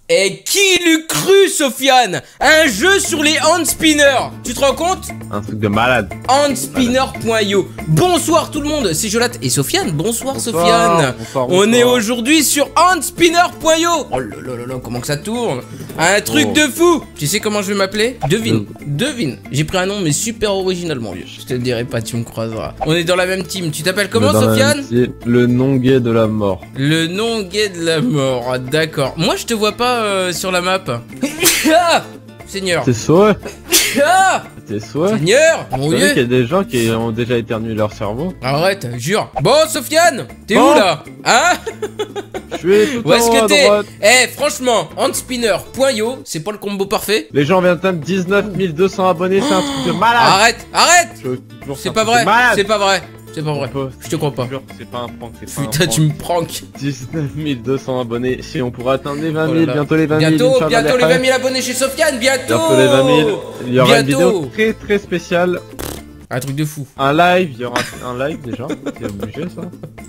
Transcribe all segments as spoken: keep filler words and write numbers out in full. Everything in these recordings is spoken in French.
Et qui l'eût cru, Sofiane? Un jeu sur les hand spinners. Tu te rends compte? Un truc de malade. handspinner point io. Bonsoir tout le monde, c'est Jolat et Sofiane. Bonsoir, bonsoir Sofiane. Bonsoir, bonsoir. On est aujourd'hui sur handspinner point io. Oh là là là là, comment que ça tourne? Un truc oh. de fou. Tu sais comment je vais m'appeler? Devine. Devine. J'ai pris un nom mais super original, mon vieux. Je te le dirai pas, tu me croiseras. On est dans la même team. Tu t'appelles comment, Sofiane? Le nom gay de la mort. Le nom gay de la mort. D'accord. Moi je te vois pas euh, sur la map. Ah, Seigneur. C'est souhait. Ah, c'est souhait. Seigneur, mon Dieu. Il y a des gens qui ont déjà éternué leur cerveau. Arrête, jure. Bon, Sofiane, t'es oh. où là? Hein? Je suis tout où est-ce que t'es? Eh, hey, franchement, handspinner point io, c'est pas le combo parfait. Les gens viennent d'atteindre dix-neuf mille deux cents abonnés, c'est un truc de malade. Arrête, arrête. C'est pas vrai, c'est pas vrai. C'est pas vrai, je te crois pas. C'est pas un prank, c'est pas Putain, un tu me pranks. dix-neuf mille deux cents abonnés, si on pourra atteindre les vingt mille, oh bientôt les vingt mille. Bientôt, bientôt les vingt mille abonnés chez Sofiane, bientôt. Bientôt les vingt mille. Il y aura bientôt une vidéo très très spéciale. Un truc de fou. Un live, il y aura un live déjà. C'est obligé ça.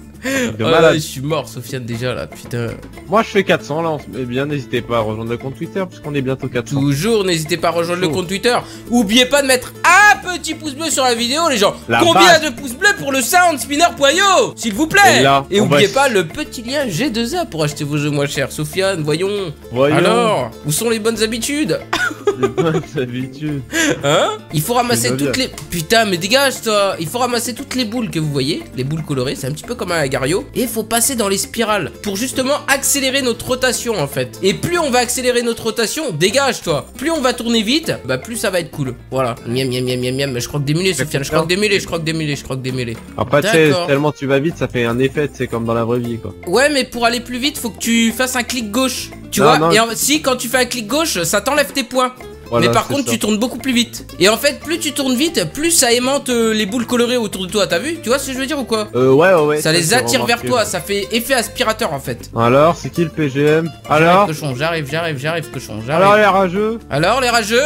Oh là, je suis mort, Sofiane, déjà là, putain. Moi je fais quatre cents là, on se met bien. N'hésitez pas à rejoindre le compte Twitter, puisqu'on est bientôt quatre cents. Toujours, n'hésitez pas à rejoindre Toujours. le compte Twitter. Oubliez pas de mettre un petit pouce bleu sur la vidéo, les gens. La Combien base. de pouces bleus pour le handspinner point io, s'il vous plaît? Et, là, Et oubliez va... pas le petit lien G deux A pour acheter vos jeux moins chers. Sofiane, voyons. voyons. Alors, où sont les bonnes habitudes? Les bonnes habitudes. Hein? Il faut ramasser toutes les... Putain, mais dégage toi. Il faut ramasser toutes les boules que vous voyez. Les boules colorées, c'est un petit peu comme un Gario. Et il faut passer dans les spirales pour justement accélérer notre rotation en fait. Et plus on va accélérer notre rotation, dégage toi. Plus on va tourner vite, bah plus ça va être cool. Voilà. Miam miam miam miam miam. Je croque des mulets, Sofiane. Je croque des mulets, je croque des mulets, je croque des mulets. Après, tu sais, tellement tu vas vite, ça fait un effet, c'est comme dans la vraie vie quoi. Ouais, mais pour aller plus vite, faut que tu fasses un clic gauche. Tu non, vois non, Et en... si quand tu fais un clic gauche, ça t'enlève tes points. Voilà, mais par contre ça. tu tournes beaucoup plus vite. Et en fait plus tu tournes vite, plus ça aimante euh, les boules colorées autour de toi. T'as vu? Tu vois ce que je veux dire ou quoi? Euh ouais ouais ouais. Ça, ça les attire vers toi, ça fait effet aspirateur en fait. Alors c'est qui le P G M? Alors cochon, j'arrive, j'arrive, j'arrive cochon, j'arrive. Alors les rageux? Alors les rageux?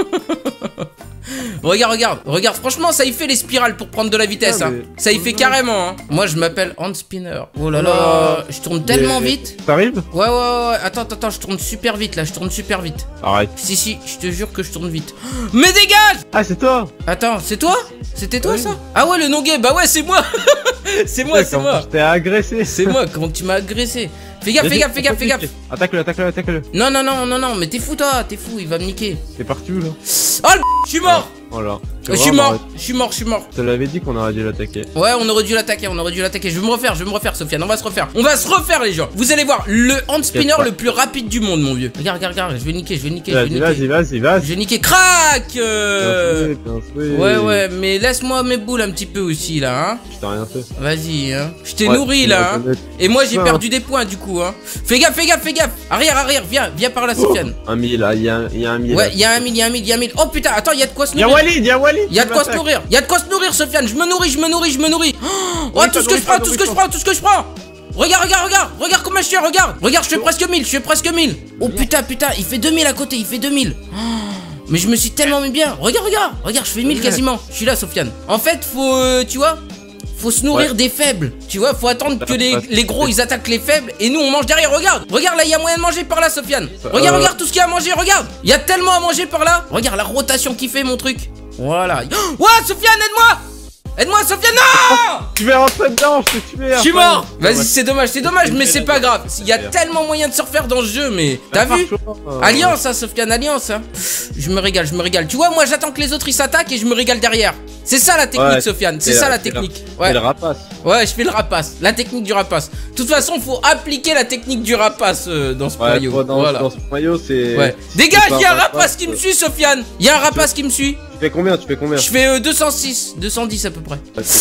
Regarde, regarde, regarde, franchement ça y fait les spirales pour prendre de la vitesse, ah, hein. Ça y fait carrément, hein. Moi je m'appelle handspinner. Oh là là, je tourne tellement mais... vite. T'arrives? Ouais, ouais, ouais, attends, attends, attends, je tourne super vite là, je tourne super vite. Arrête. Si, si, je te jure que je tourne vite. Mais dégage! Ah, c'est toi? Attends, c'est toi? C'était toi oui. ça? Ah ouais, le non-gay, bah ouais, c'est moi. C'est moi, c'est moi. Je t'ai agressé. C'est moi, comment tu m'as agressé? Fais gaffe, fais gaffe, fais gaffe, fais gaffe. Attaque-le, attaque-le, attaque-le. Non, non, non, non, non, mais t'es fou toi, t'es fou, il va me niquer. T'es parti où là? Oh le je suis mort. Voilà. Je suis mort, je suis mort, je suis mort. Je te l'avais dit qu'on aurait dû l'attaquer. Ouais, on aurait dû l'attaquer, on aurait dû l'attaquer. Je vais me refaire, je vais me refaire, Sofiane. On va se refaire. On va se refaire, les gens. Vous allez voir, le handspinner le plus rapide du monde, mon vieux. Regarde, regarde, regarde. Je vais niquer, je vais niquer. Vas-y, vas-y, vas-y, vas-y. Je vais niquer. Crac euh... Ouais, ouais, mais laisse-moi mes boules un petit peu aussi, là. Hein. Je t'ai rien fait. Vas-y, hein. Je t'ai ouais, nourri, là. Hein. Et moi, j'ai perdu des points, du coup. Hein. Fais gaffe, fais gaffe, fais gaffe. Arrière, arrière, viens, viens par là, Sofiane. Un mille, là, il y a un mille. Ouais, il y a un mille, il y a un mille, il y a un mille. Oh putain, attends, il y a de quoi se nourrir. Il y a Walid, il y a Walid. Il y a de quoi se nourrir. Il y a de quoi se nourrir, Sofiane. Je me nourris, je me nourris, je me nourris. Oh, oh tout ce que je prends, tout ce que je prends, tout ce que je prends. Regarde, regarde, regarde, regarde comment je suis, regarde. Regarde, je fais presque mille, je fais presque mille. Oh putain, putain, il fait deux mille à côté, il fait deux mille. Oh, mais je me suis tellement mis bien. Regarde, regarde, regarde, je fais mille quasiment. Je suis là, Sofiane. En fait, faut, euh, tu vois, faut se nourrir ouais. des faibles. Tu vois, faut attendre que les, les gros ils attaquent les faibles et nous on mange derrière. Regarde, regarde là, il y a moyen de manger par là, Sofiane. Regarde, euh... regarde tout ce qu'il y a à manger, regarde. Il y a tellement à manger par là. Regarde la rotation qui fait mon truc. Voilà. Oh, ouais, Sofiane, aide-moi. Aide-moi, Sofiane, non. Tu vas rentrer dedans, je te tuer. Je suis mort. Vas-y, c'est dommage, c'est dommage, mais c'est pas grave. Il y a tellement moyen de se refaire dans ce jeu, mais t'as vu? Alliance, hein, Sofiane, alliance, hein. Je me régale, je me régale. Tu vois, moi j'attends que les autres ils s'attaquent et je me régale derrière. C'est ça la technique, ouais, Sofiane, c'est ça la technique. Ouais. le rapace. Ouais, je fais le rapace, la technique du rapace. De toute façon, faut appliquer la technique du rapace euh, dans ce ouais, maillot. Dans, voilà. dans ce maillot, c'est. Ouais. Dégage, il y a un rapace qui me suit, Sofiane. Il y a un rapace qui me suit. Tu fais combien? Tu fais combien? Je fais euh, deux cent six, deux cent dix à peu près.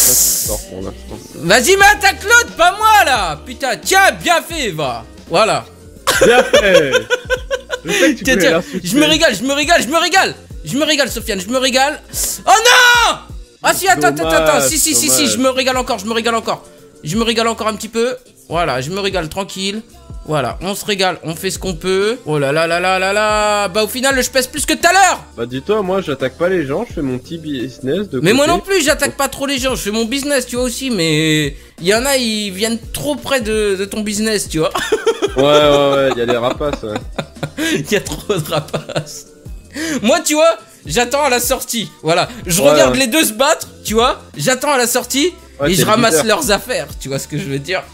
Ouais, vas-y, mais attaque l'autre, pas moi là. Putain, tiens, bien fait, va. Voilà. Bien fait. Je sais que tu tiens, tiens, je me régale, je me régale, je me régale. Je me régale, Sofiane, je me régale. Oh non! Ah si, attends, attends, attends, si, si, si, si, je me régale encore, je me régale encore. Je me régale encore un petit peu. Voilà, je me régale tranquille. Voilà, on se régale, on fait ce qu'on peut. Oh là là là là là là. Bah au final, je pèse plus que tout à l'heure. Bah dis-toi, moi j'attaque pas les gens, je fais mon petit business de Mais côté. moi non plus, j'attaque pas trop les gens, je fais mon business, tu vois aussi. Mais il y en a, ils viennent trop près de, de ton business, tu vois. Ouais, ouais, ouais, il y a des rapaces, ouais. Il y a trop de rapaces. Moi, tu vois, j'attends à la sortie. Voilà, je ouais, regarde ouais. les deux se battre, tu vois. J'attends à la sortie ouais, et je ramasse leader. leurs affaires. Tu vois ce que je veux dire?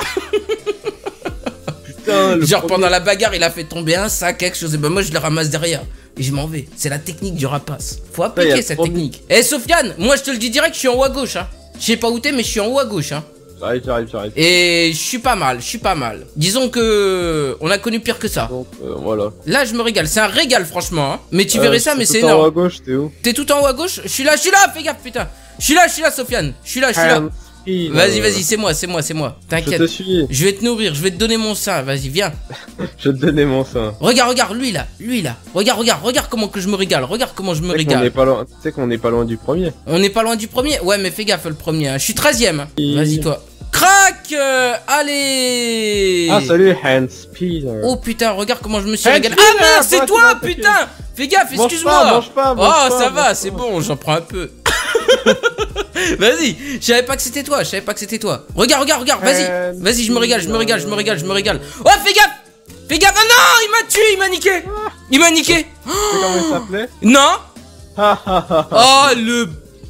Putain, le Genre premier... pendant la bagarre, il a fait tomber un sac, quelque chose. Et ben moi, je le ramasse derrière. Et je m'en vais. C'est la technique du rapace. Faut appliquer cette technique. Eh, Sofiane, moi, je te le dis direct, je suis en haut à gauche. Hein. Je sais pas où t'es, mais je suis en haut à gauche. Hein. J'arrive, j'arrive, j'arrive. Et je suis pas mal, je suis pas mal. Disons que on a connu pire que ça. Donc, euh, voilà. Là, je me régale. C'est un régal, franchement. Hein. Mais tu Euh, verrais ça, mais c'est tout en haut énorme. à gauche, t'es où? T'es tout en haut à gauche? Je suis là, je suis là, fais gaffe, putain. Je suis là, je suis là, Sofiane. Je suis là, je suis là. Vas-y, vas-y, c'est moi, c'est moi, c'est moi. T'inquiète. Je te suis. Je vais te nourrir, je vais te donner mon sein. Vas-y, viens. Je vais te donner mon sein. Regarde, regarde, lui là, lui là. Regarde, regarde, regarde comment que je me régale. Regarde comment je me Tu sais qu'on régale. est pas loin. Tu sais qu'on est pas loin du premier. On n'est pas loin du premier? Ouais, mais fais gaffe, le premier. Hein. Je suis treizième. Et- Vas-y, toi. Crac euh, Allez. Ah salut Hans Peter. Oh putain, regarde comment je me suis Hey, régalé. Peter, Ah merde, c'est toi, toi, tu vas putain. Fais gaffe, Mange excuse-moi. pas, mange pas, mange Oh, pas, ça mange va, pas. c'est bon, j'en prends un peu. Vas-y, je savais pas que c'était toi, je savais pas que c'était toi. Regarde, regarde, regarde, vas-y. Euh, Vas-y, je me régale, je me régale, je me régale, je me régale. Oh, fais gaffe. Fais gaffe. Ah non, il m'a tué, il m'a niqué. Il m'a niqué. Tu sais comment il s'appelait? Non. Ha, ha, ha, ha. Oh, le...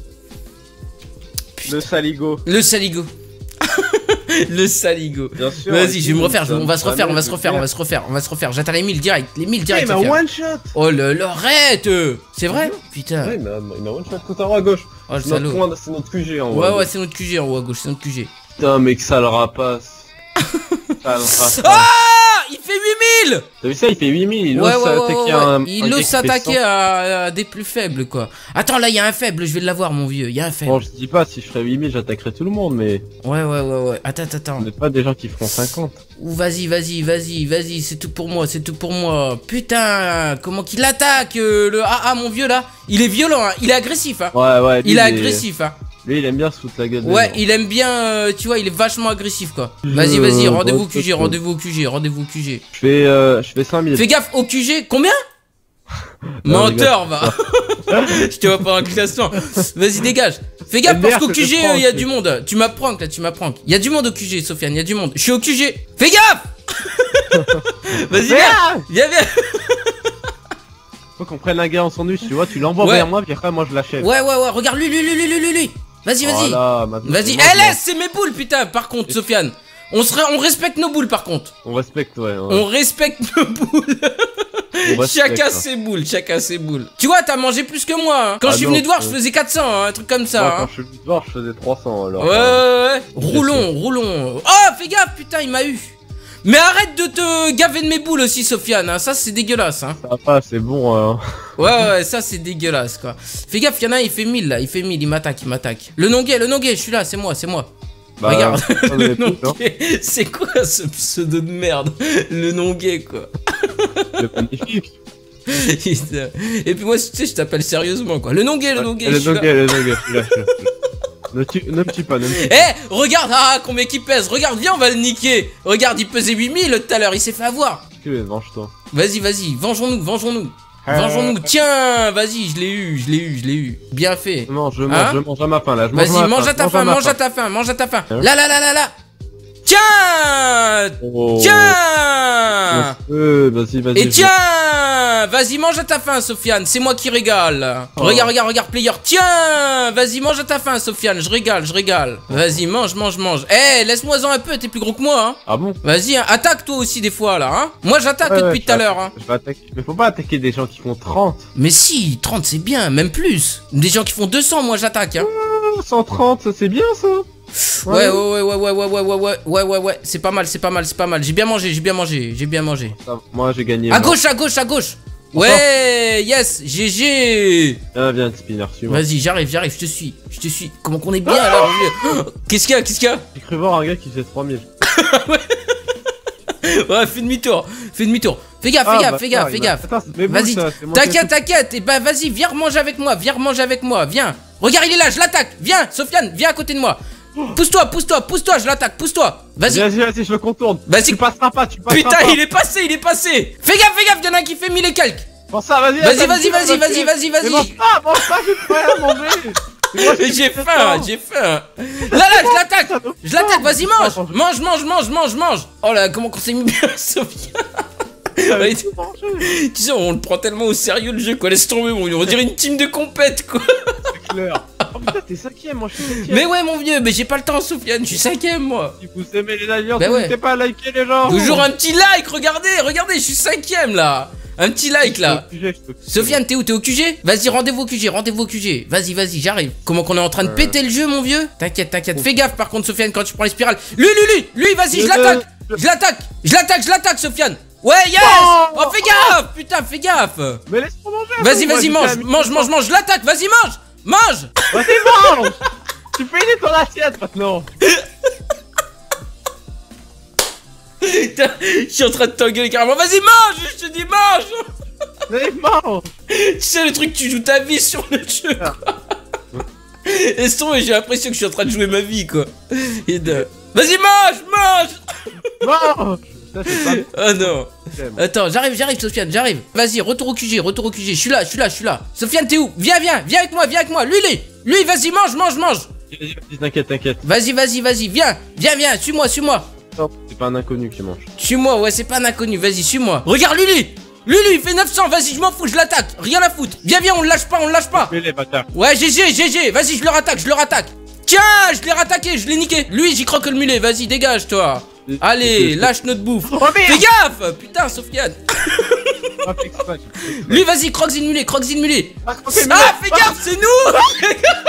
Le saligo. Le saligo. Le saligo. Bien sûr. Vas-y, je vais me refaire, je- Ça- on va se ça refaire, on va met se le refaire, on pire. va se refaire, on va se refaire. J'attends les mille direct, les mille direct. Il m'a Sofiane. one shot. Oh le le arrête. C'est vrai? Putain. Ouais, il m'a il m'a one shot tout en haut à gauche. Oh le C'est notre, salaud. point- c'est notre Q G en haut. Ouais à ouais, gauche. c'est notre Q G en haut à gauche, c'est notre Q G. Putain, mec, ça le rapace. Ça le rapace. Ah, il fait huit mille. T'as vu ça? Il fait huit mille. Il Ouais ose ouais ouais, s'attaquer ouais, à un. ouais. Il un gars ose qui fait s'attaquer cent. à, à des plus faibles quoi. Attends là, il y a un faible, je vais l'avoir mon vieux, il y a un faible. Bon, je dis pas, si je ferais huit mille, j'attaquerais tout le monde, mais Ouais ouais ouais ouais. Attends attends attends. on n'est pas des gens qui feront cinquante. Ouh, vas-y vas-y vas-y vas-y, c'est tout pour moi, c'est tout pour moi. Putain, comment qu'il attaque euh, le A A mon vieux là. Il est violent hein, il est agressif hein. Ouais, ouais. lui, Il est agressif hein. Lui, il aime bien se foutre la gueule. des Ouais, gens. il aime bien, euh, tu vois, il est vachement agressif quoi. Je- Vas-y, vas-y, rendez-vous au bon, Q G, c'est rendez-vous au Q G, rendez-vous au Q G. Je fais, euh, je fais cinq mille. Fais gaffe au Q G, combien? Non, Menteur, va. Je te vois pas un classement. Vas-y, dégage. Fais gaffe Eh, parce merde, qu'au je Q G, prends, il y a c'est- du monde. Tu m'apprends là, tu m'apprends. Il y a du monde au Q G, Sofiane, il y a du monde. Je suis au Q G. Fais gaffe. Vas-y, viens. Merde. Viens, viens. Faut qu'on prenne un gars en sandwich, tu vois, tu l'envoies Ouais. vers moi, puis après, moi, je l'achève. Ouais, ouais, ouais, regarde lui, lui, lui, lui, lui, lui, lui. Vas-y, vas-y. Voilà, maintenant, Vas-y. c'est moi, Eh, je laisse, c'est mes boules, putain, par contre, Sofiane. On serait, on respecte nos boules, par contre. On respecte, ouais. ouais. On respecte nos boules. On respecte, Chacun hein. ses boules, chacun ses boules. Tu vois, t'as mangé plus que moi. Hein. Quand Ah je suis non, venu te voir, je euh. faisais quatre cents, hein, un truc comme Moi, ça. quand Hein. je suis venu te voir, je faisais trois cents, alors. Ouais, ouais, euh, ouais. Roulons, roulons. Oh, fais gaffe, putain, il m'a eu. Mais arrête de te gaver de mes boules aussi, Sofiane. Hein. Ça, c'est dégueulasse. Hein. Ça va pas, c'est bon, hein. Ouais, ouais, ouais, ça, c'est dégueulasse, quoi. Fais gaffe, il y en a un, il fait mille là. Il fait mille, il m'attaque, il m'attaque. Le nonguet, le nonguet, je suis là, c'est moi, c'est moi. Bah, Regarde, on le est tous, hein. nonguet. C'est quoi ce pseudo de merde? Le nonguet, quoi. C'est magnifique. Et puis moi, tu sais, je t'appelle sérieusement, quoi. Le nonguet, le nonguet. Le je suis là. nonguet, le nonguet, je suis là, je suis là, je suis là. Ne tue, ne me tue pas, ne me tue Eh, pas. regarde, ah, combien qu'il pèse. Regarde, viens, on va le niquer. Regarde, il pesait huit mille tout à l'heure, il s'est fait avoir. Tu venge-toi. Vas-y, vas-y, vengeons-nous, vengeons-nous. Vengeons-nous. Tiens, vas-y, je l'ai eu, je l'ai eu, je l'ai eu. Bien fait. Je mange, je mange, Hein je mange à ma faim, là. Je mange Vas-y, ma mange faim, à ta je faim, ma mange à ta faim, mange à ta faim. Hein Là, là, là, là, là. Tiens. Oh. Tiens. Euh, vas-y, vas-y. Et je- tiens, vas-y, mange à ta faim, Sofiane, c'est moi qui régale. Oh. Regarde, regarde, regarde, player. Tiens, vas-y, mange à ta faim, Sofiane, je régale, je régale. Vas-y, mange, mange, mange. Eh, laisse-moi-en un peu, t'es plus gros que moi, hein. Ah bon? Vas-y, hein, attaque toi aussi des fois, là, hein. Moi, j'attaque Ouais, ouais, depuis je tout à vais l'heure, hein. attaquer- Je vais attaquer. Mais faut pas attaquer des gens qui font trente. Mais si, trente, c'est bien, même plus. Des gens qui font deux cents, moi, j'attaque, hein. Ah, cent trente, ça, c'est bien, ça. Ouais, ouais, ouais, ouais, ouais, ouais, ouais, ouais, ouais, ouais, ouais, ouais, c'est pas mal, c'est pas mal, c'est pas mal. J'ai bien mangé, j'ai bien mangé, j'ai bien mangé. Ça, moi, j'ai gagné. À moi. gauche, à gauche, à gauche. Ouais, yes, G G. Ah, viens, spinner, suis-moi. Vas-y, j'arrive, j'arrive, je te suis, je te suis. Comment qu'on est bien alors vieux. Qu'est-ce qu'il y a, qu'est-ce qu'il y a? J'ai cru voir un gars qui faisait trois mille. Ouais, fais demi-tour, fais demi-tour. Fais gaffe, fais Ah, gaffe, bah, fais gaffe, ça, fais il m'a- gaffe. Attends, c'est mes boules, Vas-y, ça, c'est moi qui ai t'inquiète, tout- t'inquiète. Et bah vas-y, viens remanger avec moi, viens remanger avec moi, viens. Regarde, il est là, je l'attaque. Viens, Sofiane, viens à côté de moi. Pousse-toi, pousse-toi, pousse-toi, je l'attaque, pousse-toi. Vas-y. Vas-y, vas-y, je le contourne. Vas-y. Tu passeras pas, tu passeras Putain, pas. il est passé, il est passé. Fais gaffe, fais gaffe, y'en a un qui fait mille et quelques. Pense ça, vas-y. Vas-y, attends, vas-y, tu vas vas-y, me vas-y, tuer. vas-y, vas-y. Mais mange pas, mange pas, j'ai pas à manger. C'est moi qui Mais j'ai fais faim, ça. j'ai faim. Là, là, je l'attaque. Je l'attaque, vas-y, mange. Mange, mange, mange, mange, mange. Oh là, comment qu'on s'est mis bien, Sofiane. Ouais, tu sais, on le prend tellement au sérieux le jeu quoi, laisse tomber mon vieux, on dirait une team de compète quoi. C'est clair. Oh putain, t'es cinquième, moi je suis septième. Mais ouais mon vieux, mais j'ai pas le temps Sofiane, je suis cinquième moi. Si vous aimez les avions, bah n'hésitez ouais. pas à liker les gens. Toujours un petit like, regardez, regardez, je suis cinquième là. Un petit like là. Sofiane, t'es où? T'es au Q G? Vas-y, rendez-vous au Q G, rendez-vous au Q G. Vas-y, vas-y, j'arrive. Comment qu'on est en train de péter le jeu, mon vieux? T'inquiète, t'inquiète. Fais gaffe par contre, Sofiane, quand tu prends les spirales. Lui, lui, lui, lui, vas-y, je l'attaque. Je l'attaque, je l'attaque, je l'attaque, Sofiane. Ouais, yes. Oh, fais gaffe. Putain, fais gaffe. Mais laisse-moi manger. Vas-y, vas-y, mange, mange, mange, mange. Je l'attaque, vas-y, mange. Mange. Vas-y, mange. Tu finis ton assiette maintenant. Je suis en train de t'engueuler carrément. Vas-y, mange. Je te dis, mange. Vas-y, mange. Tu sais le truc, tu joues ta vie sur le jeu quoi. Laisse tomber, j'ai l'impression que je suis en train de jouer ma vie quoi. De... Vas-y mange, mange. Mange. Ça, pas... Oh non. Attends, j'arrive, j'arrive Sofiane, j'arrive. Vas-y, retour au Q G, retour au Q G. Je suis là, je suis là, je suis là. Sofiane, t'es où? Viens, viens, viens avec moi, viens avec moi. Lui, lui, lui, vas-y, mange, mange, mange. Vas-y, t'inquiète, t'inquiète. Vas-y, vas-y, vas-y, viens, viens, viens, suis-moi, suis-moi. Non, c'est pas un inconnu qui mange. Suis-moi, ouais, c'est pas un inconnu, vas-y, suis-moi. Regarde Lulu. Lulu, il fait neuf cents, vas-y, je m'en fous, je l'attaque. Rien à foutre. Viens, viens, on le lâche pas, on le lâche pas. Les bâtards. Ouais, G G, G G, vas-y, je le rattaque, je le rattaque. Tiens, je l'ai rattaqué, je l'ai niqué. Lui, j'y croque le mulet, vas-y, dégage, toi. Allez, lâche notre bouffe. Oh, fais gaffe. Putain, Sofiane. Lui, vas-y, croque-y le mulet, croque-y le mulet. Ah, fais gaffe, c'est nous.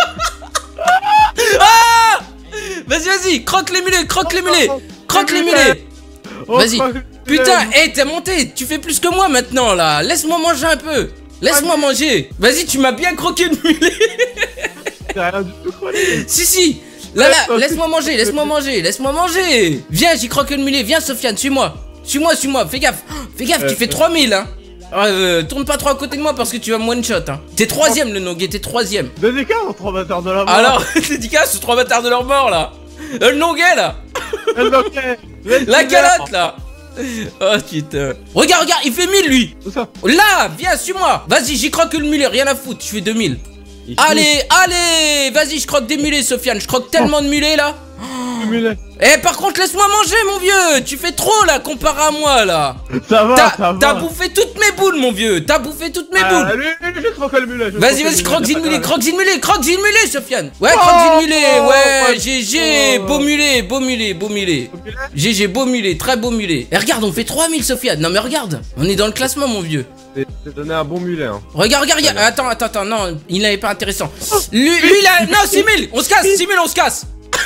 Ah. Vas-y, vas-y, croque les mulets, croque les mulets. Croque les mulets. Vas-y. Putain, hé, hey, t'es monté, tu fais plus que moi maintenant là. Laisse-moi manger un peu. Laisse-moi manger. Vas-y, tu m'as bien croqué le mulet. T'as rien du tout croqué. Si, si. Là, là, laisse-moi manger, laisse-moi manger, laisse-moi manger. Viens, j'y croque le mulet. Viens, Sofiane, suis-moi. Suis-moi, suis-moi. Fais gaffe. Fais gaffe, euh, tu fais trois mille, hein. Euh, tourne pas trop à côté de moi parce que tu vas me one-shot, hein. T'es troisième, le Noguet, t'es troisième. Dédicace aux trois bâtards de la mort. Alors, dédicace aux trois bâtards de leur mort là. Euh, le Noguet là. Le Noguet. La calotte là. Oh putain. Regarde, regarde, il fait mille lui. Où ça? Là, viens, suis-moi. Vas-y, j'y croque le mulet, rien à foutre, je fais deux mille. Allez, allez, vas-y, je croque des mulets, Sofiane. Je croque tellement de mulets là. Eh, par contre, laisse-moi manger, mon vieux. Tu fais trop là, comparé à moi là. Ça va, ça va. T'as bouffé toutes mes boules, mon vieux. T'as bouffé toutes mes boules. Lui, lui, je croque le mulet. Vas-y, vas-y, croque le mulet, croque le mulet, croque le mulet, Sofiane. Ouais, croque le mulet, ouais, G G, beau mulet, beau mulet, beau mulet. G G, beau mulet, très beau mulet. Et regarde, on fait trois mille, Sofiane. Non, mais regarde, on est dans le classement, mon vieux. T'es donné un bon mulet, hein. Regarde, regarde, regarde. Attends, attends, attends, non, il n'avait pas intéressant. Lui, lui, là, non, six mille, on se casse, six mille, on se casse.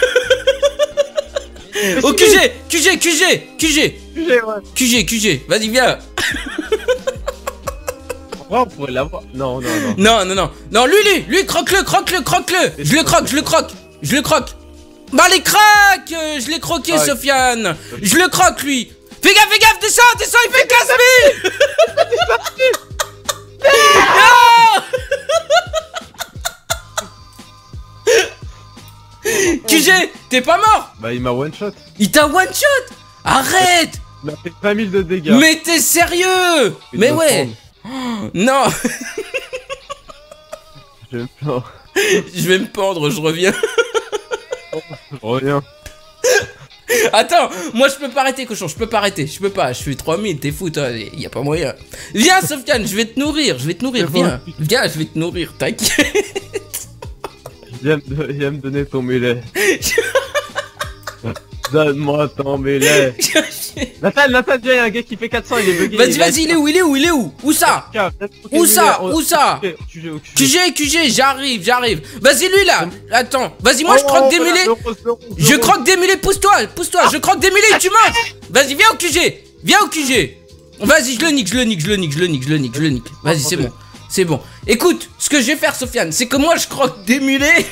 Au Q G, Q G, Q G, Q G, Q G, Q G, vas-y, viens. On pourrait l'avoir. Non, non, non. Non, non, non. Non, lui, lui, lui, croque-le, croque-le, croque-le. Je le croque, je le croque, je le croque. Bah, les craques, je l'ai croqué, ah, Sofiane. Je le croque, lui. Fais gaffe, fais gaffe, descends, descends, il fait quinze mille. Q G, t'es pas mort? Bah il m'a one shot. Il t'a one shot? Arrête. Il m'a fait vingt mille de dégâts. Mais t'es sérieux? Mais ouais. Oh, non. Je vais me pendre. Je vais me pendre, je reviens. Je reviens. Attends, moi je peux pas arrêter, cochon, je peux pas arrêter, je peux pas, je suis trois mille, t'es fou toi, y a pas moyen. Viens Sofiane, je vais te nourrir, je vais te nourrir, viens. Viens, je vais te nourrir, t'inquiète. Viens me, viens me donner ton mulet. Donne-moi ton mulet. Nathan, Nathan, viens, y'a un gars qui fait quatre cents, il est bugué. Vas-y, vas-y, il est où, il est où, il est où? Où ça? Où ça? Où ça? Q G, Q G, j'arrive, j'arrive. Vas-y, lui là. Attends, vas-y, moi je croque des mulets. Je croque des mulets, pousse-toi, pousse-toi. Je croque des mulets, tu manges. Vas-y, viens au Q G. Viens au Q G. Vas-y, je le nique, je le nique, je le nique, je le nique, je le nique, je le nique. Vas-y, c'est bon. C'est bon. Écoute, ce que je vais faire, Sofiane, c'est que moi je croque des mulets.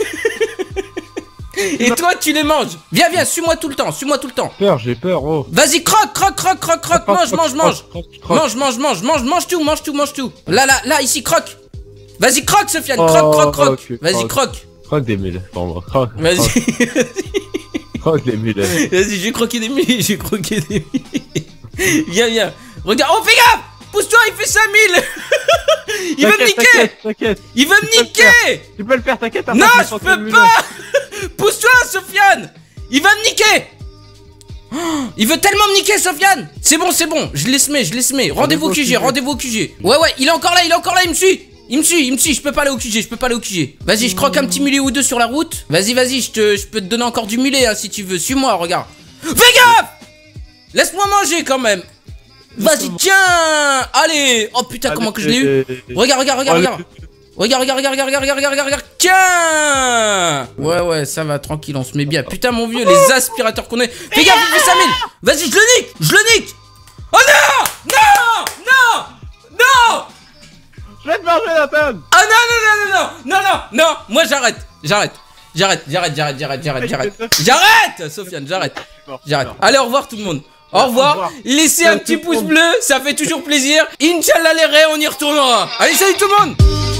Et toi tu les manges. Viens, viens, suis-moi tout le temps, suis-moi tout le temps. J'ai peur, j'ai peur, oh. Vas-y, croque, croque, croque, croque, croque, mange, mange, mange. Mange, mange, mange, mange, mange tout, mange tout, mange tout. Là, là, là, ici, croque. Vas-y, croque, Sofiane, croque, croque, croque. Vas-y, croque. Croque des mulets, bon, croque. Vas-y. Croque des mulets. Vas-y, j'ai croqué des mulets, j'ai croqué des mulets. Viens, viens. Regarde, oh, fais gaffe. Pousse-toi, il fait cinq mille. Il veut me niquer. T'inquiète. Il veut me niquer. Tu peux le faire, t'inquiète. Non, je peux pas. Pousse-toi, Sofiane. Il va me niquer. Il veut tellement me niquer, Sofiane. C'est bon, c'est bon, je laisse mais, je laisse mais. Rendez-vous au Q G, rendez-vous au Q G. Ouais, ouais, il est encore là, il est encore là, il me suit. Il me suit, il me suit, je peux pas aller au Q G, je peux pas aller au Q G. Vas-y, je croque un petit mulet ou deux sur la route. Vas-y, vas-y, je te, je peux te donner encore du mulet hein, si tu veux. Suis-moi, regarde. Fais gaffe. Laisse-moi manger quand même. Vas-y, tiens. Allez. Oh putain, comment que je l'ai eu. Regarde, regarde, regarde, regarde. Regarde, regarde, regarde, regarde, regarde, regarde, regarde, regarde. Tiens. Ouais, ouais, ça va, tranquille, on se met bien. Putain, mon vieux, les aspirateurs qu'on est. Fais gaffe, il fait cinq mille. Vas-y, je le nique, je le nique. Oh non. Non. Non. Non. Je vais te manger, Nathan. Ah non, non, non, non, non, non, non, non. Moi, j'arrête, j'arrête. J'arrête, j'arrête, j'arrête, j'arrête, j'arrête, j'arrête. J'arrête, Sofiane, j'arrête. J'arrête. Allez, au revoir tout le monde. Au revoir. Laissez un petit pouce bleu, ça fait toujours plaisir. Inch'Allah les raies, on y retournera. Allez, salut tout le monde.